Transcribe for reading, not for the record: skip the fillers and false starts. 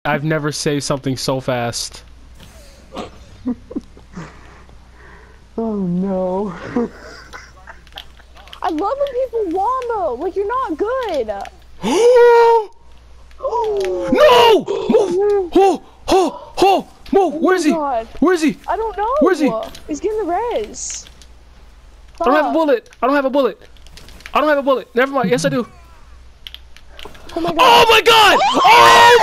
I've never saved something so fast. Oh no. I love when people wombo. Like you're not good. No! Move! Move! Where is he? God. Where is he? I don't know. Where is he? He's getting the res. I don't have a bullet. I don't have a bullet. I don't have a bullet. Never mind. Yes, I do. Oh my god. Oh my god! Oh